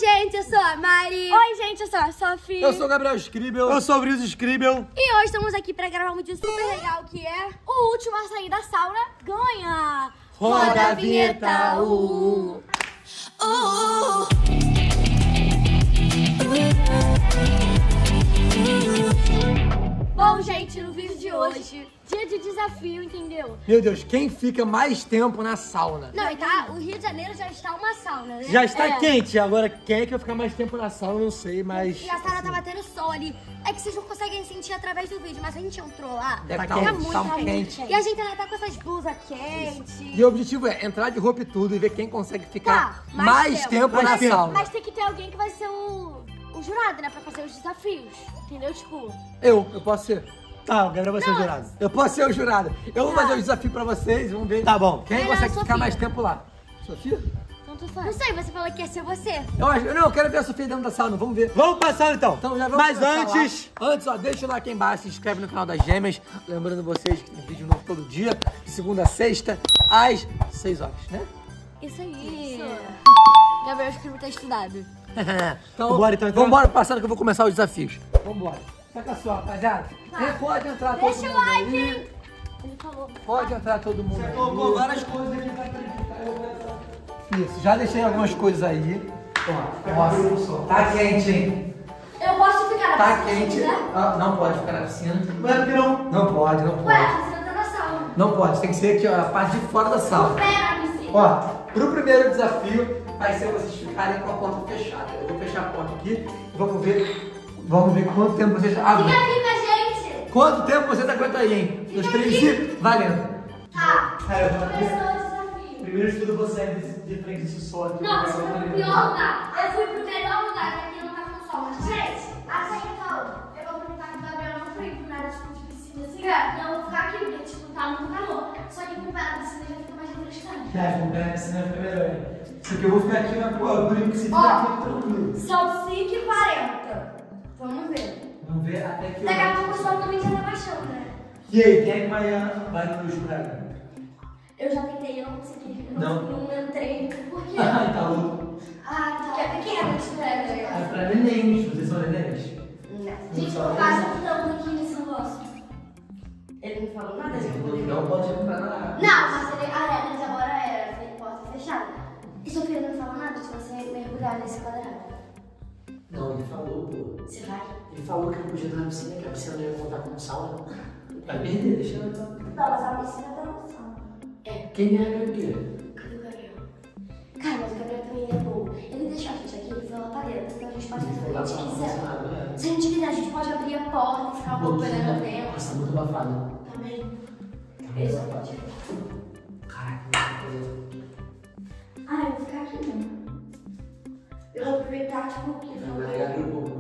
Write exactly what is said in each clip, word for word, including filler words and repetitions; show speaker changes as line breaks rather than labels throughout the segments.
gente, eu sou a Mari.
Oi, gente, eu sou a Sophie.
Eu sou o Gabriel Scribel.
Eu sou o Brios Scribel.
E hoje estamos aqui pra gravar um vídeo super legal, que é...
O último a sair da sauna ganha.
Roda a vinheta.
Uh.
Uh.
Bom, gente, no vídeo de hoje, dia de desafio, entendeu?
Meu Deus, quem fica mais tempo na sauna?
Não, e tá, o Rio de Janeiro já está uma sauna, né?
Já está
É.
quente, agora quem é que vai ficar mais tempo na sauna, eu não sei, mas...
E a sauna tá batendo sol ali. É que vocês não conseguem sentir através do vídeo, mas a gente entrou lá.
Deve
tá
tá
muito,
tá
tá muito
quente.
quente. E a gente ainda tá com essas blusas quentes.
E o objetivo é entrar de roupa e tudo e ver quem consegue ficar
Tá, mais
mais,
tempo.
tempo,
Mais
na
tempo.
sauna.
Mas tem que ter alguém que vai ser o, o jurado, né? Pra fazer os desafios. Entendeu? Tipo...
Eu, eu posso ser.
Tá, o Gabriel vai ser o jurado.
Eu posso ser o jurado. Eu vou
Tá.
fazer o desafio pra vocês, vamos ver
Tá bom.
quem
Melhor
consegue
a
ficar
Sofia.
mais tempo lá. Sofia?
Tanto faz. Não sei, você falou que ia ser você.
Eu acho, não, eu quero ver a Sofia dentro da sauna, vamos ver.
Vamos passar então.
Então já vamos
Mas
começar
antes...
lá. Antes, ó, deixa o like aí embaixo, se inscreve no canal das Gêmeas. Lembrando vocês que tem vídeo novo todo dia, de segunda a sexta, às seis horas, né?
Isso aí. Gabriel Scribel tá estudado.
então,
Vambora, então, então.
vambora passando que eu vou começar os desafios. Vambora. Saca só, rapaziada. Quem pode entrar todo
Deixa o
mundo
like.
aí.
Ele falou.
Pode entrar todo mundo aí.
Colocou várias coisas aqui pra
Isso, já deixei algumas coisas aí. Ó, nossa, tá quente, hein?
Eu posso ficar na
Tá
piscina,
quente.
né?
Ah, não pode ficar na piscina.
Não é porque não.
Não pode, não
Ué,
pode.
você não tá na sauna.
Não pode, tem que ser aqui, ó, a parte de fora da sala.
Pé na piscina.
Ó, pro primeiro desafio vai ser vocês ficarem com a porta fechada. Eu vou fechar a porta aqui e vamos ver, vamos ver quanto tempo vocês aguentam.
Fica aqui com a gente.
Quanto tempo vocês aguentam aí, hein? Nos três e valendo.
Tá.
É, eu vou-
Começou o desafio.
Primeiro de tudo você é de, de frente disso só aqui.
Não, você foi pro pior lugar. Eu fui pro melhor lugar, que aqui não tá com sol. Mas, gente, assim então, eu vou aproveitar que o Gabriel não foi pro nada tipo de piscina assim. Não, eu vou ficar aqui, porque tipo, tá muito calor. Só que com o pé na piscina já fica mais refrescante.
É, com o pé na piscina fica melhor. Só que eu vou ficar aqui na porra, por isso que você
Ó.
fica aqui tranquilo.
São cinco e quarenta. Vamos ver.
Vamos ver até que...
Daqui a pouco o sol também já tá baixando, né?
E aí, quem é que vai, vai no escurado?
Eu já tentei, eu não consegui. Eu
Não?
não, não entrei. Por quê?
Ai, tá louco.
Ah, porque é pequeno, isso é.
Ah, pra nenéns, vocês são nenéns?
Gente, eu quase entrando aqui nesse negócio. Ele não falou nada, gente.
Não pode entrar na água.
Não, mas ele, a regra de agora era ter porta fechada. E Sofia não falou nada se você mergulhar nesse quadrado.
Não, ele falou, pô.
Você vai?
Ele falou que eu podia estar na piscina, que a piscina não ia contar como sauna. Vai perder, deixa eu entrar.
Não, mas a piscina tá no sala.
É, quem é o quê?
Cadê o Gabriel? Cara, mas o Gabriel também é bom. Ele deixou a gente aqui, ele foi lá pra dentro. Então a gente pode fazer o que a gente quiser. Se a gente quiser, a gente pode abrir a porta e ficar um pouco olhando dentro.
Nossa, tá muito abafado.
Também. Ele só pode.
Caraca,
Ah, eu vou ficar aqui mesmo. Eu vou aproveitar, tipo, que
vai
falou.
carregar um pouco.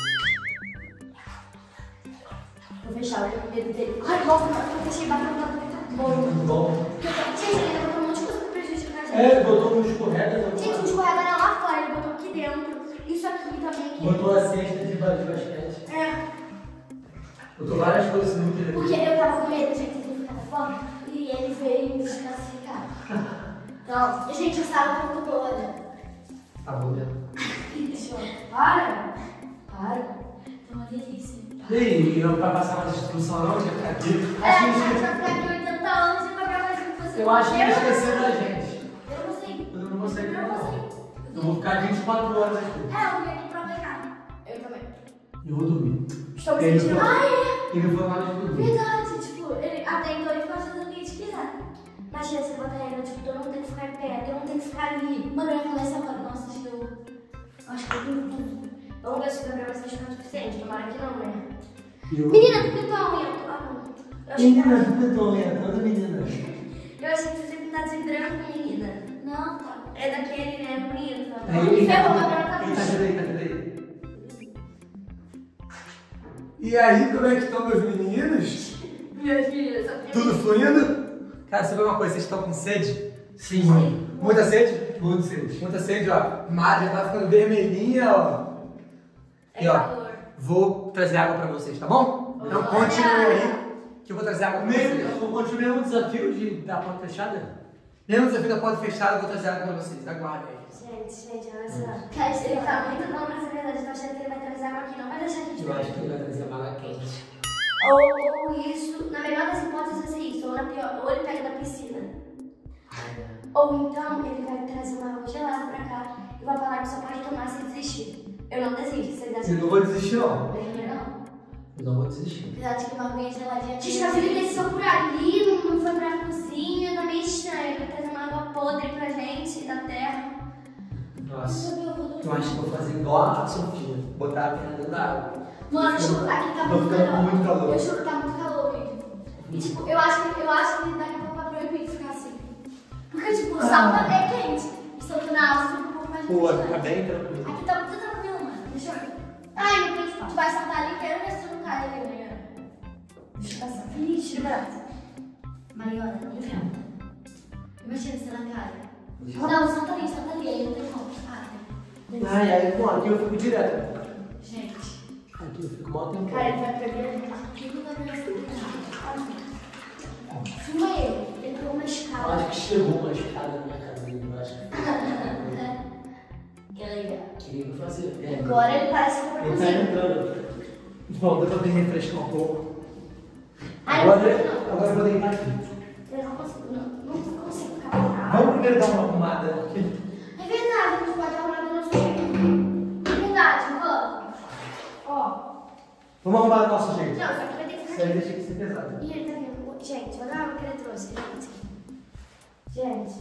Vou fechar, eu tenho medo dele. Ai, nossa, eu fechei batendo na muito bom.
Muito bom.
Gente, ele botou um monte de coisa pra prejudicar a gente.
É, ele botou um escorrega.
Gente, o escorrega era lá fora, ele botou aqui dentro. Isso aqui também aqui.
Botou a cesta de ba- de basquete.
É,
Botou várias coisas muito
porque eu tava com medo, gente, de ficar fora. E ele veio me desclassificar. Então, gente, a sala tá muito boa, né?
Tá bom, né?
Deixa eu... Para! Para! Tá uma delícia.
E aí, não vai passar mais instrução não? Já tá aqui.
É,
Acho
a
que
gente
eles-
vai ficar aqui oitenta anos e vai gravar isso com você.
Eu acho que eles esqueceram da gente.
Eu não sei.
Eu não vou sair
Eu não
não.
vou sair.
Eu vou ficar vinte e quatro horas aqui.
É, eu vim aqui pra brincar. Eu também.
Eu vou dormir.
Estou me
Ele
sentindo...
foi-
Ah, é!
Ele foi lá de dormir.
Verdade, tipo, ele, até então ele pode fazer o que a gente quiser. Imagina você botar ele, tipo, todo mundo tem que ficar em pé, todo mundo tem que ficar ali. Mano, eu ia falar isso agora, nossa, acho que eu... Acho que eu tenho tudo. Vamos ver se o Gabriel vai ser chamado o suficiente, tomara que não, né?
Eu...
Menina, tu pintou a unha? Ah, não. Eu achei que
Menina, tu pintou, né? Toda menina.
eu achei que você tinha pintado de branco, menina. Não, tá. É daquele, né, bonito.
Aí,
Ferrou, o Gabriel tá
Eita,
vestido.
cadê, cadê, cadê?
E aí, como é que estão meus meninos?
Meus filhos, só que...
Tudo fluindo? Cara, sabe uma coisa? Vocês estão com sede?
Sim.
Muita sede?
Muito sede.
Muita sede, ó. Mari já tá ficando vermelhinha, ó.
É
E ó,
calor.
vou trazer água pra vocês, tá bom? Então continue aí, que eu vou trazer água pra vocês.
Mesmo, eu continuei o desafio de dar a porta fechada?
Mesmo desafio da porta fechada, eu vou trazer água pra vocês. Aguardem.
Gente, gente, olha só. Cara, ele tá muito bom, mas na verdade eu tô achando que ele vai trazer água aqui, não vai deixar a gente
Eu acho que ele vai trazer uma água quente.
Ou, ou isso, na melhor das hipóteses vai ser isso, ou na pior, ou ele pega da piscina. Ou então ele vai trazer uma água gelada pra cá e vai falar que só pode tomar se desistir. Eu não desisto, vocês acham?
Eu não vou desistir, não.
Eu também não.
Eu não vou desistir.
Apesar de que uma aguinha geladinha. Gente, mas ele desceu por ali, não, não foi pra cozinha, tá meio estranho. Ele vai trazer uma água podre pra gente, da terra.
Nossa, eu acho que eu vou fazer igual a Sofia. Botar a perna dentro da água.
Mano, tipo, aqui tá
Tô
muito
ficando com
calor.
muito calor.
Eu juro que tá muito calor, vídeo. E tipo, eu acho que, eu acho que daqui a pouco vai proibir ficar assim. Porque, tipo, o sal é quente. E solto na água fica um pouco mais
Pô,
quente.
tá bem tranquilo.
Aqui tá muito tranquilo, mano. Deixa eu ver. Ai, não tem. Tu vai saltar ali, quero ver se tu não cai ali, Mariana. Deixa eu passar. Ixi, de braço. Mariana, não me ferra. Imagina se ela cai. Não, salta ali, salta ali. Aí não tem como. Ah, tem.
Ai, ai, bom, aqui eu fico direto.
Gente.
Aqui eu fico mal tempo.
Cara, ele vai perder tudo da minha vida. Filma ele. Ele pegou uma
Eu
escada.
acho que chegou uma escada na minha cabeça, eu acho.
Que legal.
Queria fazer. É.
Agora ele parece que vai
Ele tá
conseguir.
entrando.
Bom, deu pra me refrescar um pouco.
Ai,
Agora,
não.
agora eu vou deitar aqui.
Eu não consigo, não, não consigo ficar parado.
Vamos primeiro dar uma arrumada aqui.
É verdade, a gente pode arrumar do nosso jeito. É verdade, vamos. Ó.
Vamos arrumar do nosso jeito.
Não, só que vai ter que
Isso
ficar
aí
aqui.
deixa que ser pesado.
Ih, ele tá vindo. Gente, olha a água que ele trouxe. Gente.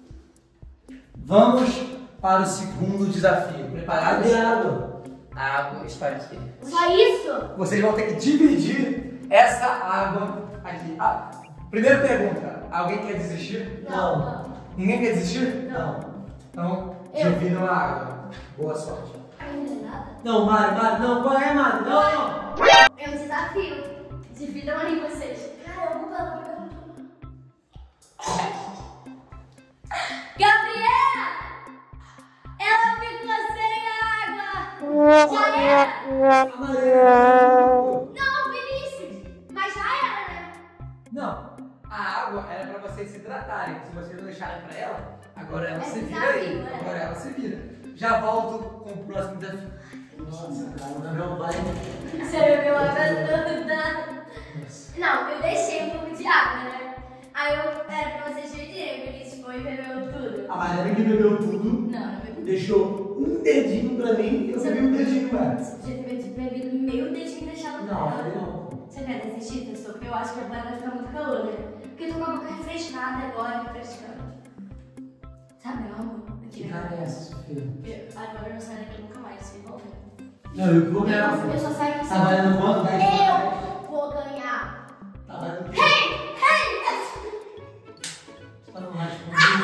Vamos para o segundo desafio. Preparados?
Cadê a água?
A água está aqui.
Só isso?
Vocês vão ter que dividir essa água aqui. Ah, primeira pergunta. Alguém quer desistir?
Não, não.
Ninguém quer desistir?
Não.
Então,
Eu.
dividam a água. Boa sorte.
Ainda não é nada.
Não, Mário, Mário, não, qual é, Mário? Não, não.
É um desafio. Dividam aí vocês. Cara, eu vou falar pra pergunta. Gabriela! Ela ficou sem água! Já era! Não, Vinícius! Mas já era, né?
Não, a água era para vocês se hidratarem. Se vocês não deixarem para ela, agora ela
É
se vira
desafio,
aí.
né?
Agora ela se vira. Já volto com o próximo desafio.
Nossa, cara, o Gabriel vai.
Você bebeu água toda. Não, eu deixei um pouco de água, né? Aí eu era pra vocês dividirem, o Vinícius foi e bebeu tudo.
A Mariana que bebeu tudo,
Não, não bebeu.
deixou um dedinho pra mim e eu bebi um dedinho, velho.
Você podia ter bebido meio dedinho e deixado pra
Não,
ela.
aí não.
Você quer desistir, pessoal? Porque eu acho que agora vai ficar muito calor, né? Porque eu tô com a boca refrescada agora, refrescando. Sabe, meu amor?
Que cara é essa, Sofia?
Eu- Agora eu não saio daqui nunca mais, vocês vão ver.
Não, eu vou ganhar.
Eu, eu só saio aqui.
Tá valendo quanto? dez?
Eu vou ganhar.
Tá valendo.
Hey! Hey!
Tá no mais.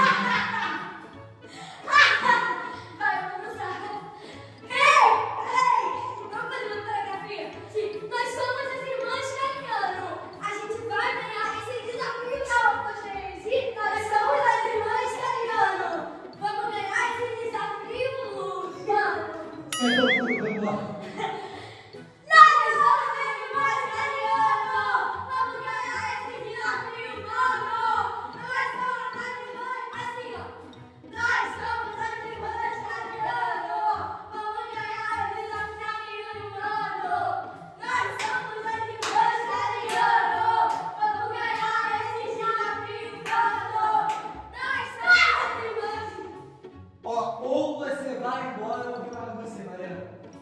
Vai, vamos lá. Hey! Hey! Vamos fazer uma coreografia? Sim. Nós somos as irmãs Cariano. A gente vai ganhar esse desafio. Calma, gente. Nós somos as irmãs Cariano. Vamos ganhar esse desafio, Luca.
Vamos lá.
Nós somos as irmãs Cariano. Vamos ganhar esse desafio, mano. Nós somos as irmãs. Assim, ó. Nós somos as irmãs Cariano. Vamos ganhar esse desafio, mano. Nós somos as irmãs Cariano. Vamos ganhar esse desafio, mano. Nós somos as irmãs.
Ó, ou você vai embora ou eu vou ficar com você, Mariana.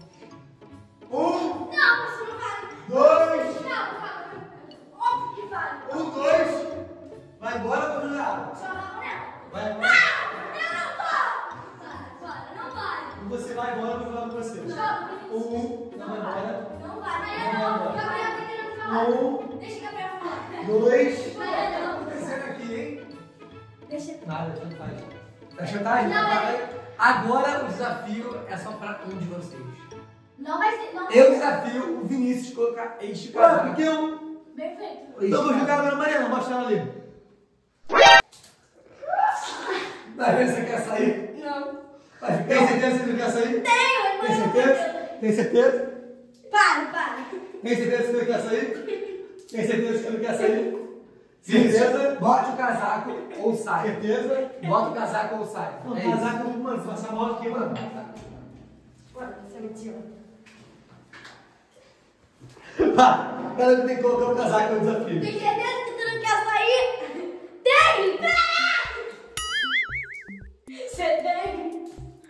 Um,
Não, você não vale.
dois,
Não, calma. Óbvio que vale.
um, dois. Vai embora ou vou jogar água?
Só não, não.
Vai embora.
Não, eu não vou. Para, para, não vale.
Ou você vai embora ou eu vou ficar com você.
Não,
Um,
não
vai embora.
Não vai, Maia não. Gabriel tá querendo falar.
Um,
Deixa o Gabriel falar.
dois.
Maia
Tá
não.
acontecendo aqui, hein?
Deixa.
Nada, chantagem. É chantagem?
Não,
Chantagem. Agora o desafio é só pra um de vocês.
Não vai ser. Não.
Eu desafio o Vinícius de colocar este
Ah,
casal.
porque eu.
Bem feito.
Então eu vou jogar agora, Mariana, mostra ela ali.
Vai, você quer sair?
Não.
Vai,
Tem certeza que você não quer sair?
Tenho,
Tem certeza? Tem certeza?
Para, para.
Tem certeza que você não quer sair? Tem certeza que você não quer sair?
Certeza? Bote o casaco ou sai.
Certeza?
Bota o casaco ou sai.
Não,
É
casaco, mano, passa mal aqui, mano.
Mano, você mentiu.
Pá, ela tem que colocar o casaco no desafio.
Tem certeza que tu não quer sair? Tem! Você tem?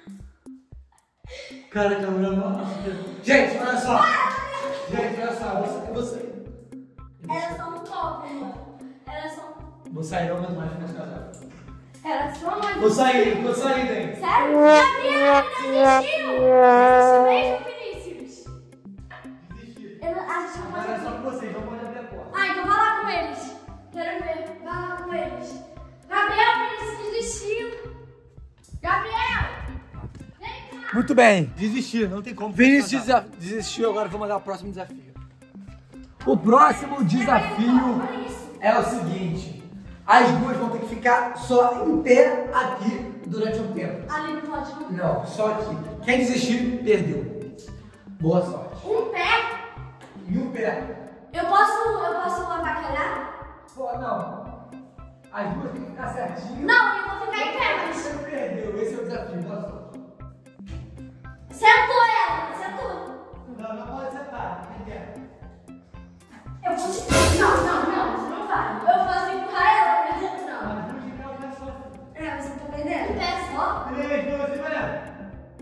Cara, câmera mal.
Gente, olha só. Gente, olha só. Você, você.
Era só um copo, mano. Era só um...
Vou sair, não aguento mais ficar esse casaco.
Era só mais...
Vou sair, vou sair, Dani.
Sério? Gabriel, desistiu! Desistiu mesmo, Vinícius?
Desistir.
Eu não- acho que eu
Agora é
posso...
só com vocês, não pode abrir a porta.
Ah, então vai lá com eles. Quero ver. Vai lá com eles. Gabriel, Vinícius desistiu. Gabriel! Vem cá!
Muito bem.
Desistir, não tem como.
Vinícius desa- desistiu, agora vou mandar o próximo desafio. O próximo desafio
Olha isso.
é o seguinte. As duas vão ter que ficar só em pé aqui durante um tempo.
Ali não pode, não.
Não, só aqui. Quem desistir, perdeu. Boa sorte.
Um pé.
E um pé.
Eu posso, eu posso avacalhar?
Pô, não. As duas têm que ficar certinho.
Não, eu vou ficar em pé, mas...
Você perdeu. Esse é o desafio. Boa sorte.
Sentou ela, sentou.
Não, não pode sentar. Quem quer?
Eu vou te... Não, não, não, você não vai. Eu posso empurrar ela pra dentro, não.
Mas vou ficar o pé só.
É, você tá perdendo. Um pé só.
Três, dois, um, vai.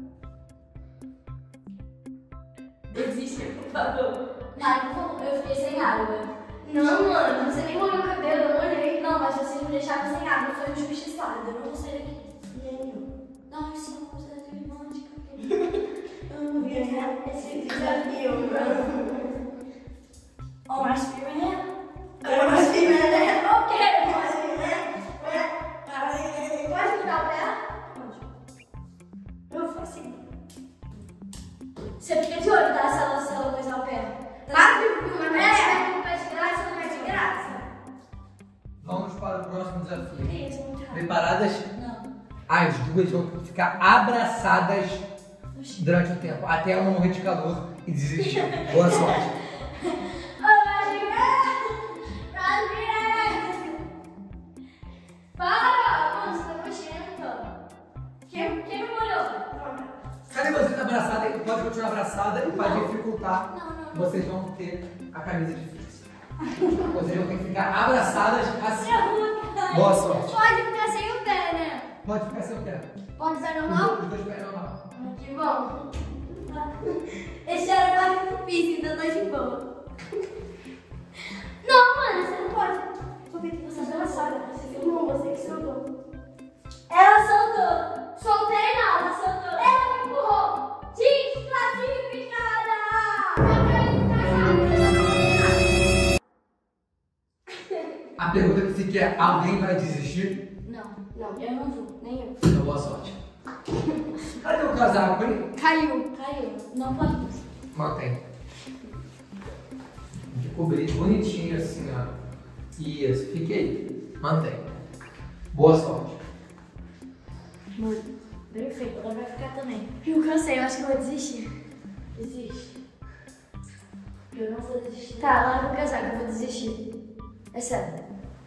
Desiste, por favor. Ai, por favor, eu fiquei sem água. Não, mano, você nem molhou o cabelo, eu molhei. Não, mas vocês me deixaram sem água, eu sou injustiçada. Eu não vou sair daqui. Nenhum. Não, isso é uma coisa romântica. Eu não vi esse desafio, mano. Oh, my spirit. Oh, my spirit. Ok, my spirit. Pode mudar o pé? Pode. Eu faço assim. Você fica de olho, tá? Se ela, se ela coisar o pé. Claro que uma vez vai com o pé de graça, não é de graça.
Vamos para o próximo desafio.
Que isso, muito rápido.
Preparadas?
Não.
As duas vão ficar abraçadas durante o tempo, até ela morrer de calor e desistir. Boa sorte.
Oh, my spirit. My spirit. Para! Mano, você tá nojento. Quem, quem me molhou?
Cadê você tá abraçada? Pode continuar abraçada e pode dificultar.
Não, não, não.
Vocês vão ter a camisa difícil. Vocês vão ter que ficar abraçadas assim. Boa sorte.
Pode ficar sem o pé, né?
Pode ficar sem o pé.
Pode ser
Os
normal?
dois- Os dois pés normal.
Que bom. Esse era mais difícil, então tá de boa. Não, mano, você não pode. Porque você é abraçada. Você filmou, você que soltou. Ela soltou. Soltei não, ela soltou. Ela me empurrou. Desclassificada! Eu caí no
A pergunta que fica é: alguém vai desistir?
Não, não, eu não vou, nem eu.
Então, boa sorte. Cadê o casaco, hein?
Caiu, caiu. Não pode.
Mantém. De cobrir bonitinho assim, ó. Isso, fique aí. Mantém. Boa sorte.
Mano, perfeito, ela vai ficar também. Eu cansei, eu acho que eu vou desistir. Desiste. Eu não vou desistir. Tá, larga o casaco, eu vou desistir. É sério.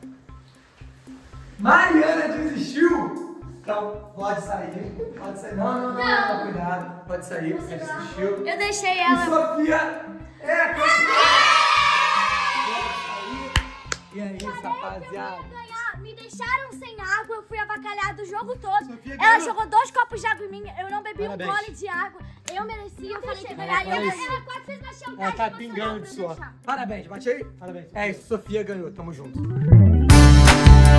Mariana desistiu! Então, pode sair. Pode sair. Não, não, não, não, não, cuidado. Pode sair,
Você
você
vai.
desistiu.
Eu deixei
E
ela.
Sofia é a campeã! Pode sair. E aí, rapaziada?
Ganhar. Me deixaram sem água, eu fui avacalhada o jogo todo.
Sofia
Ela
ganhou.
jogou dois copos de água em mim, eu não bebi
Parabéns.
um gole de água. Eu mereci, eu falei que ganhar. E
é
ela,
isso.
ela quase fez uma chantagem.
Ela tá
emocional
pingando de
pra
suor.
deixar.
Parabéns, bate aí.
Parabéns.
É isso, Sofia ganhou. Tamo junto.